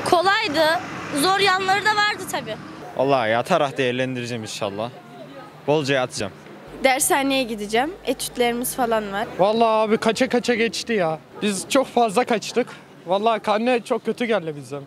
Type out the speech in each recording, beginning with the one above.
Kolaydı. Zor yanları da vardı tabii. Vallahi yatarak değerlendireceğim inşallah. Bolca yatacağım. Dershaneye gideceğim. Etütlerimiz falan var. Vallahi abi kaça kaça geçti ya. Biz çok fazla kaçtık. Vallahi karne çok kötü geldi bizden.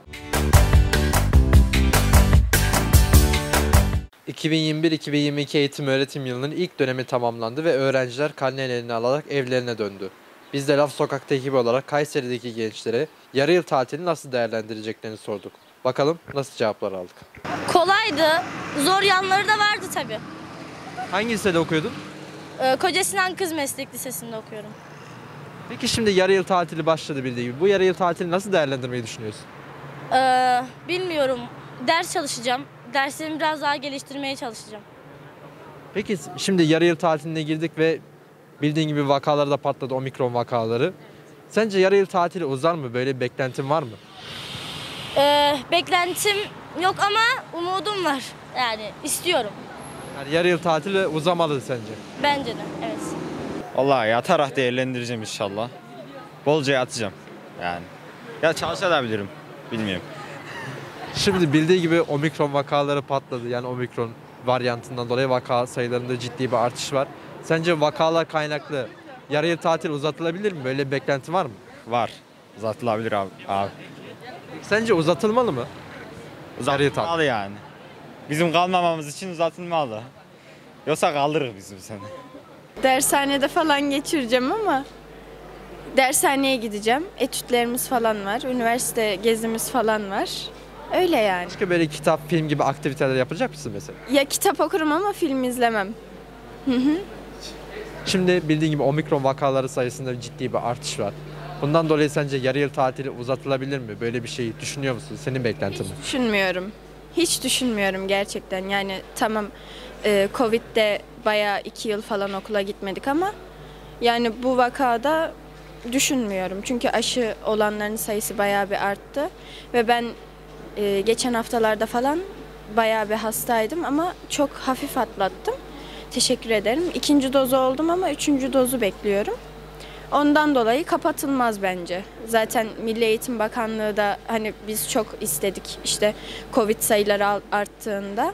2021-2022 eğitim öğretim yılının ilk dönemi tamamlandı ve öğrenciler karnelerini alarak evlerine döndü. Biz de Laf Sokak'ta ekibi olarak Kayseri'deki gençlere yarı yıl tatilini nasıl değerlendireceklerini sorduk. Bakalım nasıl cevaplar aldık. Kolaydı. Zor yanları da vardı tabii. Hangi lisede okuyordun? Koca Sinan Kız Meslek Lisesi'nde okuyorum. Peki şimdi yarı yıl tatili başladı bildiği gibi. Bu yarı yıl tatilini nasıl değerlendirmeyi düşünüyorsun? Bilmiyorum. Ders çalışacağım. Derslerimi biraz daha geliştirmeye çalışacağım. Peki şimdi yarı yıl tatiline girdik ve bildiğin gibi vakalar da patladı, omikron vakaları. Sence yarı yıl tatili uzar mı? Böyle bir beklentin var mı? Beklentim yok ama umudum var. Yani istiyorum. Yani yarı yıl tatili uzamalı sence? Bence de, evet. Vallahi yatarak değerlendireceğim inşallah. Bolca yatacağım yani. Ya çalışabilirim. Bilmiyorum. Şimdi bildiği gibi omikron vakaları patladı. Yani omikron varyantından dolayı vaka sayılarında ciddi bir artış var. Sence vakalar kaynaklı yarı yıl tatil uzatılabilir mi? Böyle bir beklenti var mı? Var. Uzatılabilir abi. Sence uzatılmalı mı? Yarı yıl tatil. Uzatılmalı yani. Bizim kalmamamız için uzatılmalı. Yoksa kaldırır biz bu sene. Dershanede falan geçireceğim ama dershaneye gideceğim. Etütlerimiz falan var. Üniversite gezimiz falan var. Öyle yani. Başka böyle kitap, film gibi aktiviteler yapacak mısın mesela? Ya kitap okurum ama film izlemem. Şimdi bildiğin gibi omikron vakaları sayısında ciddi bir artış var. Bundan dolayı sence yarı yıl tatili uzatılabilir mi? Böyle bir şeyi düşünüyor musun? Senin beklentin mi? Düşünmüyorum. Hiç düşünmüyorum gerçekten. Yani tamam Covid'de bayağı 2 yıl falan okula gitmedik ama yani bu vakada düşünmüyorum. Çünkü aşı olanların sayısı bayağı bir arttı ve ben geçen haftalarda falan bayağı bir hastaydım ama çok hafif atlattım. Teşekkür ederim. 2. dozu oldum ama 3. dozu bekliyorum. Ondan dolayı kapatılmaz bence. Zaten Milli Eğitim Bakanlığı da hani biz çok istedik işte Covid sayıları arttığında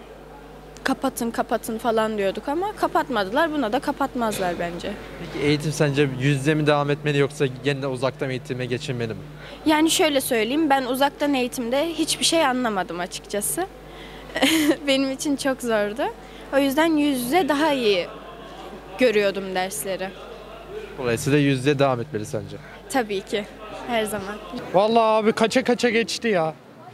kapatın falan diyorduk ama kapatmadılar. Buna da kapatmazlar bence. Peki eğitim sence yüzde mi devam etmeli yoksa yeniden uzaktan eğitime geçilmeli mi? Yani şöyle söyleyeyim, ben uzaktan eğitimde hiçbir şey anlamadım açıkçası. Benim için çok zordu. O yüzden yüz yüze daha iyi görüyordum dersleri. Dolayısıyla yüzde devam etmeli sence? Tabii ki. Her zaman. Vallahi abi kaça kaça geçti ya.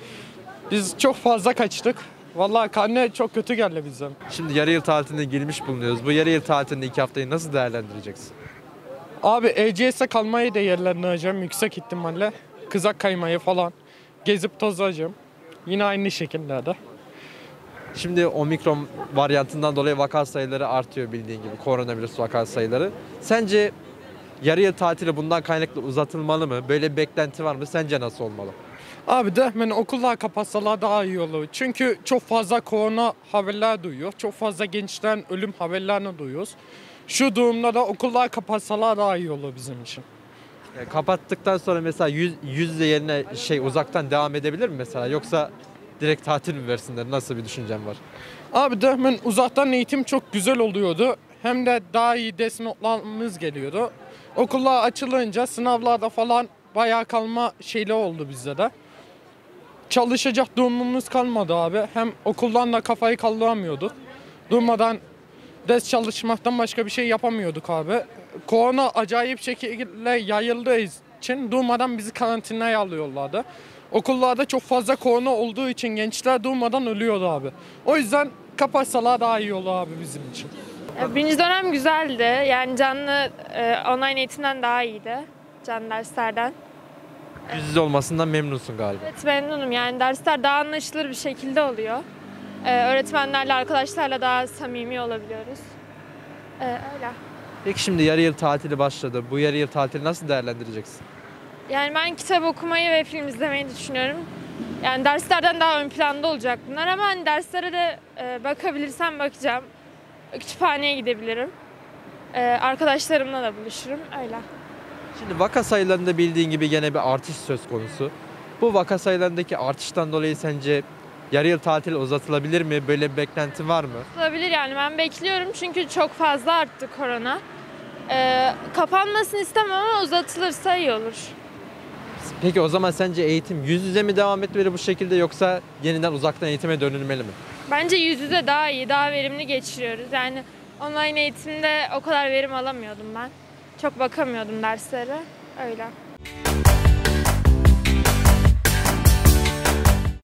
Biz çok fazla kaçtık. Vallahi karne çok kötü geldi bizden. Şimdi yarı yıl tatiline girmiş bulunuyoruz. Bu yarı yıl tatilinde 2 haftayı nasıl değerlendireceksin? Abi ECS'e kalmayı değerlendireceğim yüksek ihtimalle. Kızak kaymayı falan. Gezip tozacağım. Yine aynı şekillerde. Şimdi omikron varyantından dolayı vaka sayıları artıyor bildiğin gibi. Koronavirüs vaka sayıları. Sence yarı yıl tatili bundan kaynaklı uzatılmalı mı? Böyle bir beklenti var mı? Sence nasıl olmalı? Abi de hemen okullar kapatsalar daha iyi olur. Çünkü çok fazla korona haberler duyuyor. Çok fazla gençlerin ölüm haberlerini duyuyoruz. Şu durumda da okullar kapatsalar daha iyi olur bizim için. Kapattıktan sonra mesela yüz yüze yerine uzaktan devam edebilir mi mesela? Yoksa direkt tatil mi versinler? Nasıl bir düşüncen var? Abi de hemen uzaktan eğitim çok güzel oluyordu. Hem de daha iyi ders notlarımız geliyordu. Okullar açılınca sınavlarda falan bayağı kalma şeyli oldu bizde de. Çalışacak durumumuz kalmadı abi. Hem okuldan da kafayı kaldıramıyorduk. Durmadan ders çalışmaktan başka bir şey yapamıyorduk abi. Korona acayip şekilde yayıldığı için durmadan bizi karantinaya alıyorlardı. Okullarda çok fazla korona olduğu için gençler durmadan ölüyordu abi. O yüzden kapatsalar daha iyi olur abi bizim için. Birinci dönem güzeldi. Yani canlı online eğitimden daha iyiydi. Canlı derslerden. Yüz yüze olmasından memnunsun galiba. Evet, memnunum. Yani dersler daha anlaşılır bir şekilde oluyor. Öğretmenlerle, arkadaşlarla daha samimi olabiliyoruz. Öyle. Peki şimdi yarı yıl tatili başladı. Bu yarı yıl tatili nasıl değerlendireceksin? Yani ben kitap okumayı ve film izlemeyi düşünüyorum. Yani derslerden daha ön planda olacak bunlar ama hani derslere de bakabilirsem bakacağım. Kütüphaneye gidebilirim. Arkadaşlarımla da buluşurum. Öyle. Şimdi vaka sayılarında bildiğin gibi gene bir artış söz konusu. Bu vaka sayılarındaki artıştan dolayı sence yarı yıl tatil uzatılabilir mi? Böyle bir beklenti var mı? Olabilir yani, ben bekliyorum çünkü çok fazla arttı korona. Kapanmasını istemem ama uzatılırsa iyi olur. Peki o zaman sence eğitim yüz yüze mi devam etmeli bu şekilde, yoksa yeniden uzaktan eğitime dönülmeli mi? Bence yüz yüze daha iyi, daha verimli geçiriyoruz. Yani online eğitimde o kadar verim alamıyordum ben. Çok bakamıyordum derslere. Öyle.